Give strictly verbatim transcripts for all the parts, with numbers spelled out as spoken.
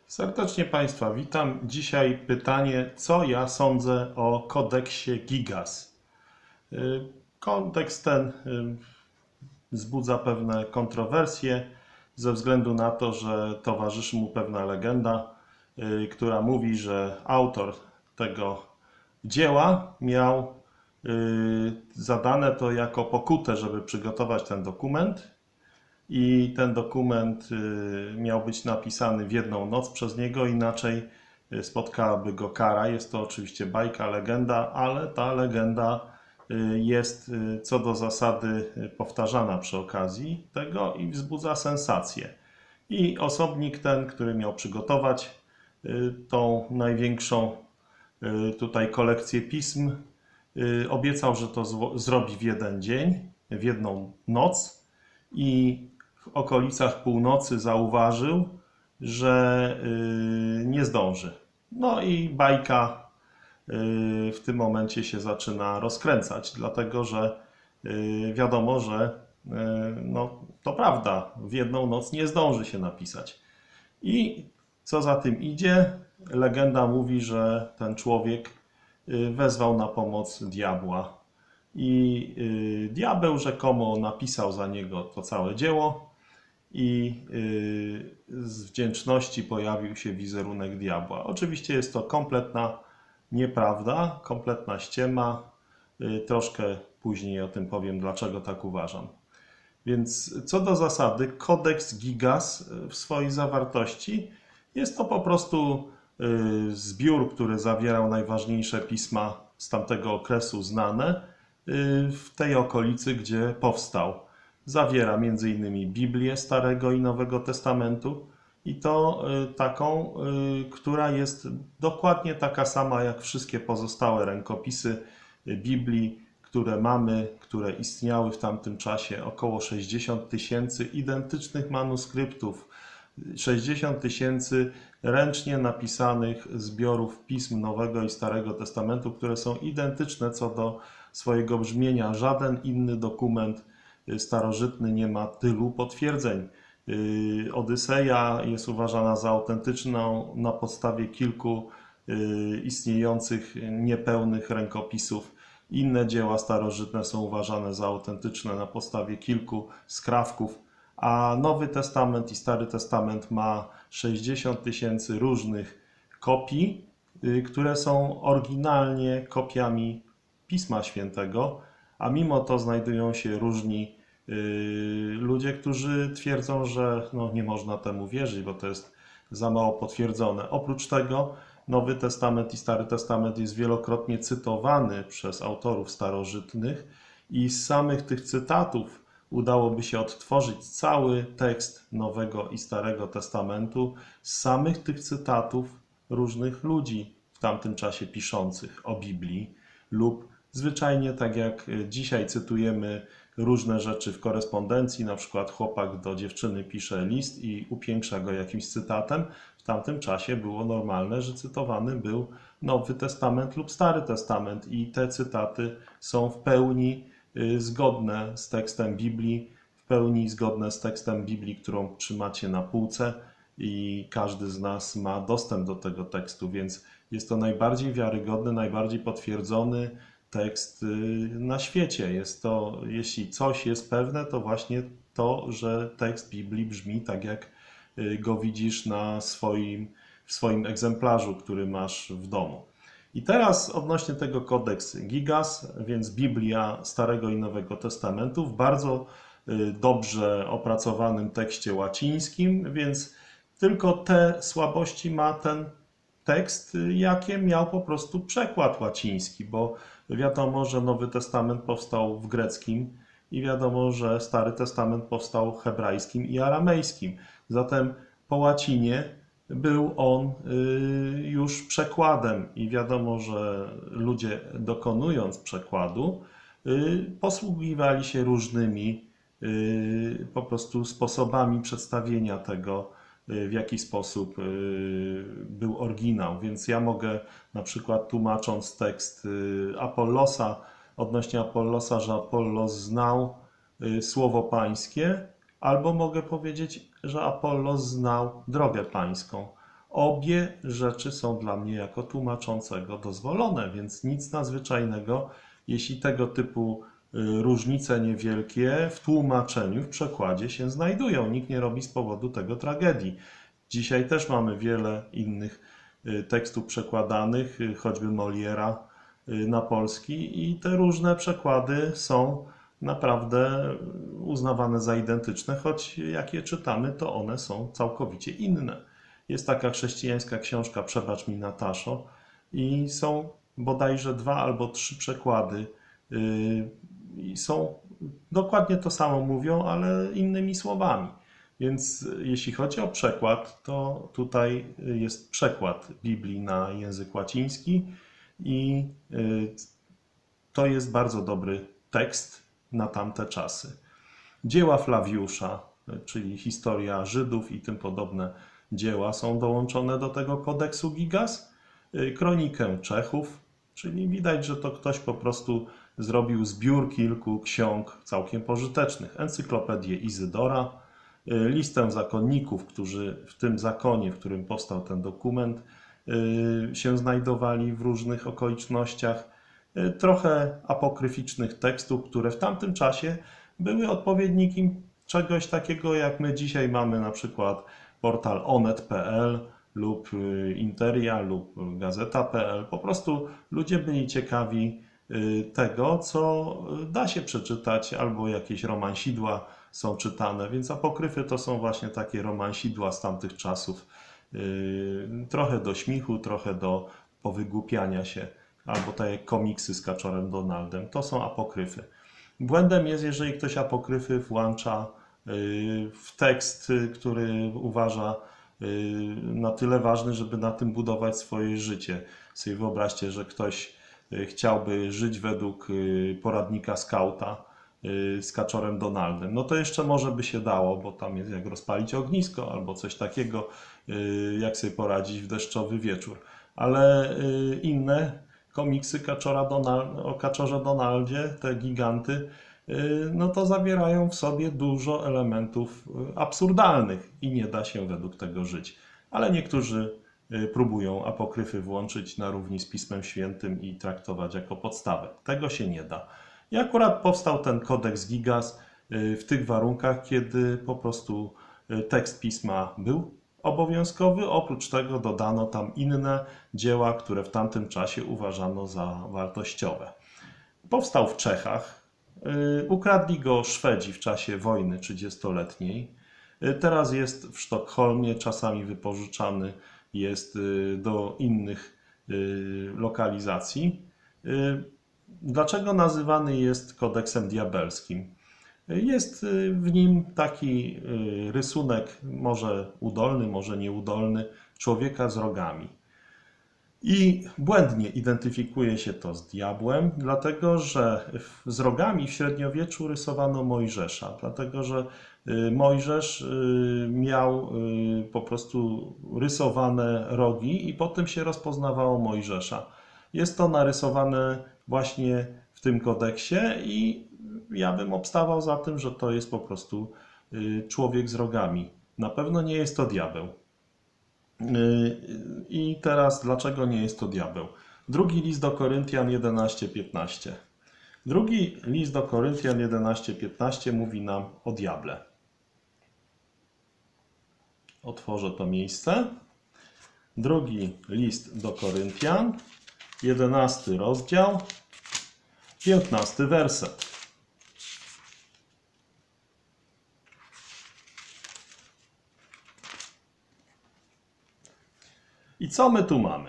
Serdecznie Państwa witam. Dzisiaj pytanie, co ja sądzę o kodeksie Gigas. Y, Kodeks ten y, wzbudza pewne kontrowersje ze względu na to, że towarzyszy mu pewna legenda, y, która mówi, że autor tego dzieła miał y, zadane to jako pokutę, żeby przygotować ten dokument. I ten dokument miał być napisany w jedną noc przez niego, inaczej spotkałaby go kara. Jest to oczywiście bajka, legenda, ale ta legenda jest co do zasady powtarzana przy okazji tego i wzbudza sensację. I osobnik ten, który miał przygotować tą największą tutaj kolekcję pism, obiecał, że to zrobi w jeden dzień, w jedną noc i w okolicach północy zauważył, że nie zdąży. No i bajka w tym momencie się zaczyna rozkręcać, dlatego że wiadomo, że no, to prawda, w jedną noc nie zdąży się napisać. I co za tym idzie, legenda mówi, że ten człowiek wezwał na pomoc diabła. I diabeł rzekomo napisał za niego to całe dzieło i z wdzięczności pojawił się wizerunek diabła. Oczywiście jest to kompletna nieprawda, kompletna ściema. Troszkę później o tym powiem, dlaczego tak uważam. Więc co do zasady, kodeks Gigas w swojej zawartości jest to po prostu zbiór, który zawierał najważniejsze pisma z tamtego okresu znane w tej okolicy, gdzie powstał. Zawiera między innymi Biblię Starego i Nowego Testamentu i to taką, która jest dokładnie taka sama jak wszystkie pozostałe rękopisy Biblii, które mamy, które istniały w tamtym czasie, około sześćdziesiąt tysięcy identycznych manuskryptów, sześćdziesiąt tysięcy ręcznie napisanych zbiorów pism Nowego i Starego Testamentu, które są identyczne co do swojego brzmienia. Żaden inny dokument starożytny nie ma tylu potwierdzeń. Odyseja jest uważana za autentyczną na podstawie kilku istniejących niepełnych rękopisów. Inne dzieła starożytne są uważane za autentyczne na podstawie kilku skrawków, a Nowy Testament i Stary Testament ma sześćdziesiąt tysięcy różnych kopii, które są oryginalnie kopiami Pisma Świętego, a mimo to znajdują się różni ludzie, którzy twierdzą, że no, nie można temu wierzyć, bo to jest za mało potwierdzone. Oprócz tego Nowy Testament i Stary Testament jest wielokrotnie cytowany przez autorów starożytnych i z samych tych cytatów udałoby się odtworzyć cały tekst Nowego i Starego Testamentu, z samych tych cytatów różnych ludzi w tamtym czasie piszących o Biblii, lub zwyczajnie tak jak dzisiaj cytujemy różne rzeczy w korespondencji, na przykład chłopak do dziewczyny pisze list i upiększa go jakimś cytatem. W tamtym czasie było normalne, że cytowany był Nowy Testament lub Stary Testament i te cytaty są w pełni zgodne z tekstem Biblii, w pełni zgodne z tekstem Biblii, którą trzymacie na półce i każdy z nas ma dostęp do tego tekstu, więc jest to najbardziej wiarygodny, najbardziej potwierdzony tekst na świecie. Jest to, jeśli coś jest pewne, to właśnie to, że tekst Biblii brzmi tak, jak go widzisz na swoim, w swoim egzemplarzu, który masz w domu. I teraz odnośnie tego kodeks Gigas, więc Biblia Starego i Nowego Testamentu w bardzo dobrze opracowanym tekście łacińskim, więc tylko te słabości ma ten tekst, jakie miał po prostu przekład łaciński, bo wiadomo, że Nowy Testament powstał w greckim i wiadomo, że Stary Testament powstał hebrajskim i aramejskim. Zatem po łacinie był on już przekładem i wiadomo, że ludzie dokonując przekładu posługiwali się różnymi po prostu sposobami przedstawienia tego, w jaki sposób był oryginał. Więc ja mogę na przykład tłumacząc tekst Apollosa, odnośnie Apollosa, że Apollos znał słowo pańskie, albo mogę powiedzieć, że Apollos znał drogę pańską. Obie rzeczy są dla mnie jako tłumaczącego dozwolone, więc nic nadzwyczajnego, jeśli tego typu różnice niewielkie w tłumaczeniu, w przekładzie się znajdują. Nikt nie robi z powodu tego tragedii. Dzisiaj też mamy wiele innych tekstów przekładanych, choćby Moliera na polski, i te różne przekłady są naprawdę uznawane za identyczne, choć jak je czytamy, to one są całkowicie inne. Jest taka chrześcijańska książka Przebacz mi, Nataszo, i są bodajże dwa albo trzy przekłady i są dokładnie to samo mówią, ale innymi słowami. Więc jeśli chodzi o przekład, to tutaj jest przekład Biblii na język łaciński i to jest bardzo dobry tekst na tamte czasy. Dzieła Flawiusza, czyli historia Żydów i tym podobne dzieła, są dołączone do tego kodeksu Gigas. Kronikę Czechów, czyli widać, że to ktoś po prostu zrobił zbiór kilku ksiąg całkiem pożytecznych. Encyklopedię Izydora, listę zakonników, którzy w tym zakonie, w którym powstał ten dokument, się znajdowali w różnych okolicznościach. Trochę apokryficznych tekstów, które w tamtym czasie były odpowiednikiem czegoś takiego, jak my dzisiaj mamy na przykład portal onet kropka pe el lub Interia lub Gazeta kropka pe el. Po prostu ludzie byli ciekawi tego, co da się przeczytać, albo jakieś romansidła są czytane, więc apokryfy to są właśnie takie romansidła z tamtych czasów. Trochę do śmichu, trochę do powygłupiania się, albo tak jak komiksy z Kaczorem Donaldem. To są apokryfy. Błędem jest, jeżeli ktoś apokryfy włącza w tekst, który uważa na tyle ważny, żeby na tym budować swoje życie. Sobie wyobraźcie, że ktoś chciałby żyć według poradnika skauta z Kaczorem Donaldem. No to jeszcze może by się dało, bo tam jest jak rozpalić ognisko albo coś takiego, jak sobie poradzić w deszczowy wieczór. Ale inne komiksy Kaczora Donald, o Kaczorze Donaldzie, te giganty, no to zawierają w sobie dużo elementów absurdalnych i nie da się według tego żyć. Ale niektórzy próbują apokryfy włączyć na równi z Pismem Świętym i traktować jako podstawę. Tego się nie da. I akurat powstał ten kodeks Gigas w tych warunkach, kiedy po prostu tekst pisma był obowiązkowy. Oprócz tego dodano tam inne dzieła, które w tamtym czasie uważano za wartościowe. Powstał w Czechach. Ukradli go Szwedzi w czasie wojny trzydziestoletniej. Teraz jest w Sztokholmie, czasami wypożyczany jest do innych lokalizacji. Dlaczego nazywany jest kodeksem diabelskim? Jest w nim taki rysunek, może udolny, może nieudolny, człowieka z rogami. I błędnie identyfikuje się to z diabłem, dlatego że z rogami w średniowieczu rysowano Mojżesza, dlatego że Mojżesz miał po prostu rysowane rogi i potem się rozpoznawało Mojżesza. Jest to narysowane właśnie w tym kodeksie i ja bym obstawał za tym, że to jest po prostu człowiek z rogami. Na pewno nie jest to diabeł. I teraz dlaczego nie jest to diabeł? Drugi list do Koryntian jedenaście piętnaście. Drugi list do Koryntian jedenaście piętnaście mówi nam o diable. Otworzę to miejsce. Drugi list do Koryntian, jedenasty rozdział, piętnasty werset. I co my tu mamy?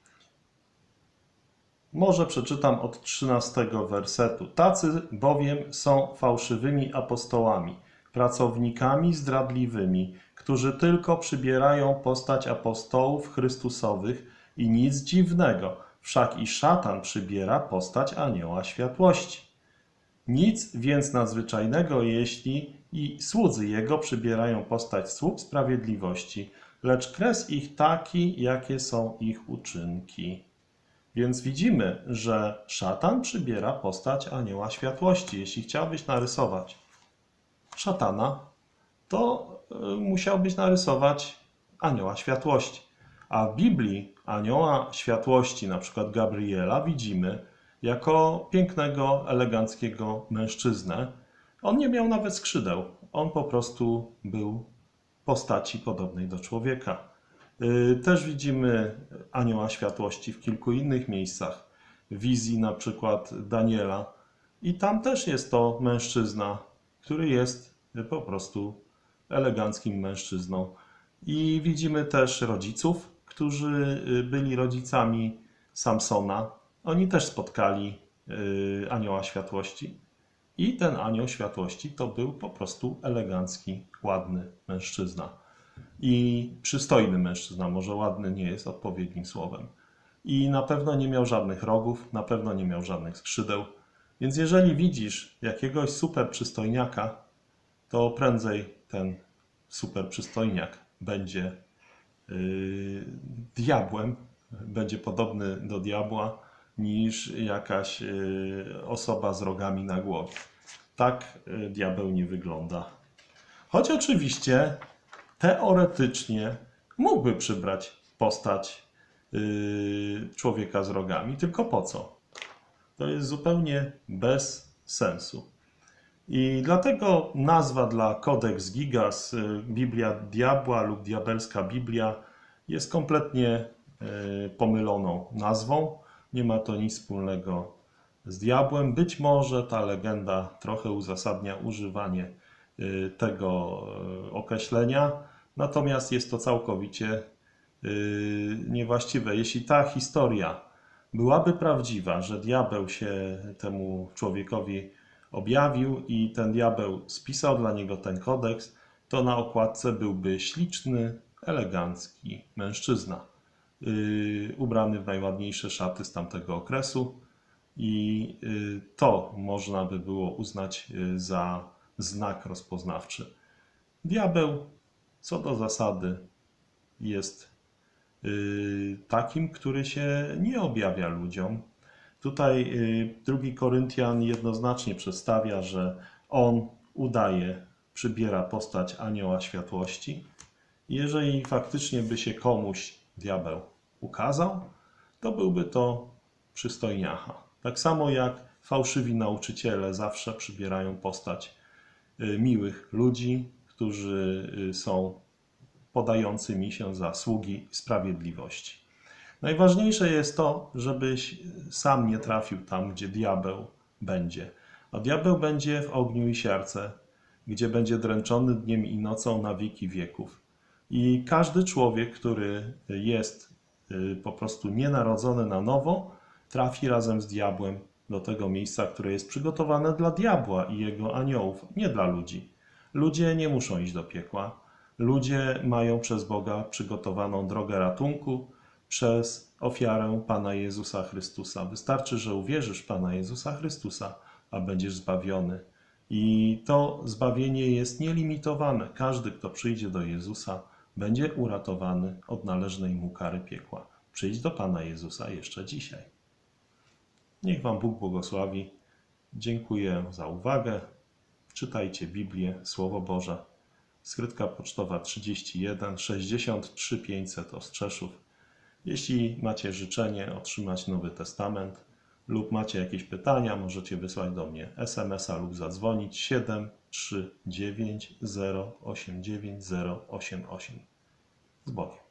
Może przeczytam od trzynastego wersetu. Tacy bowiem są fałszywymi apostołami, pracownikami zdradliwymi, którzy tylko przybierają postać apostołów chrystusowych i nic dziwnego, wszak i szatan przybiera postać anioła światłości. Nic więc nadzwyczajnego, jeśli i słudzy jego przybierają postać sług sprawiedliwości, lecz kres ich taki, jakie są ich uczynki. Więc widzimy, że szatan przybiera postać anioła światłości. Jeśli chciałbyś narysować szatana, to musiałbyś narysować anioła światłości. A w Biblii anioła światłości, na przykład Gabriela, widzimy jako pięknego, eleganckiego mężczyznę. On nie miał nawet skrzydeł. On po prostu był postaci podobnej do człowieka. Też widzimy anioła światłości w kilku innych miejscach. W wizji na przykład Daniela. I tam też jest to mężczyzna, który jest po prostu eleganckim mężczyzną. I widzimy też rodziców, którzy byli rodzicami Samsona. Oni też spotkali anioła światłości. I ten anioł światłości to był po prostu elegancki, ładny mężczyzna. I przystojny mężczyzna, może ładny nie jest odpowiednim słowem. I na pewno nie miał żadnych rogów, na pewno nie miał żadnych skrzydeł. Więc jeżeli widzisz jakiegoś super przystojniaka, to prędzej ten super przystojniak będzie yy, diabłem, będzie podobny do diabła, niż jakaś yy, osoba z rogami na głowie. Tak yy, diabeł nie wygląda. Choć oczywiście teoretycznie mógłby przybrać postać yy, człowieka z rogami, tylko po co? To jest zupełnie bez sensu. I dlatego nazwa dla Codex Gigas, Biblia Diabła lub Diabelska Biblia, jest kompletnie pomyloną nazwą. Nie ma to nic wspólnego z diabłem. Być może ta legenda trochę uzasadnia używanie tego określenia, natomiast jest to całkowicie niewłaściwe. Jeśli ta historia byłaby prawdziwa, że diabeł się temu człowiekowi objawił i ten diabeł spisał dla niego ten kodeks, to na okładce byłby śliczny, elegancki mężczyzna, yy, ubrany w najładniejsze szaty z tamtego okresu i yy, to można by było uznać yy, za znak rozpoznawczy. Diabeł, co do zasady, jest yy, takim, który się nie objawia ludziom. Tutaj drugi Koryntian jednoznacznie przedstawia, że on udaje, przybiera postać anioła światłości. Jeżeli faktycznie by się komuś diabeł ukazał, to byłby to przystojniacha. Tak samo jak fałszywi nauczyciele zawsze przybierają postać miłych ludzi, którzy są podającymi się za sługi sprawiedliwości. Najważniejsze jest to, żebyś sam nie trafił tam, gdzie diabeł będzie. A diabeł będzie w ogniu i sierce, gdzie będzie dręczony dniem i nocą na wieki wieków. I każdy człowiek, który jest po prostu nienarodzony na nowo, trafi razem z diabłem do tego miejsca, które jest przygotowane dla diabła i jego aniołów, nie dla ludzi. Ludzie nie muszą iść do piekła. Ludzie mają przez Boga przygotowaną drogę ratunku, przez ofiarę Pana Jezusa Chrystusa. Wystarczy, że uwierzysz w Pana Jezusa Chrystusa, a będziesz zbawiony. I to zbawienie jest nielimitowane. Każdy, kto przyjdzie do Jezusa, będzie uratowany od należnej mu kary piekła. Przyjdź do Pana Jezusa jeszcze dzisiaj. Niech Wam Bóg błogosławi. Dziękuję za uwagę. Czytajcie Biblię, Słowo Boże. Skrytka pocztowa trzydzieści jeden sześćdziesiąt trzy pięćset Ostrzeszów. Jeśli macie życzenie otrzymać Nowy Testament lub macie jakieś pytania, możecie wysłać do mnie es em es a lub zadzwonić siedem trzy dziewięć zero osiem dziewięć zero osiem osiem. Z Bogiem.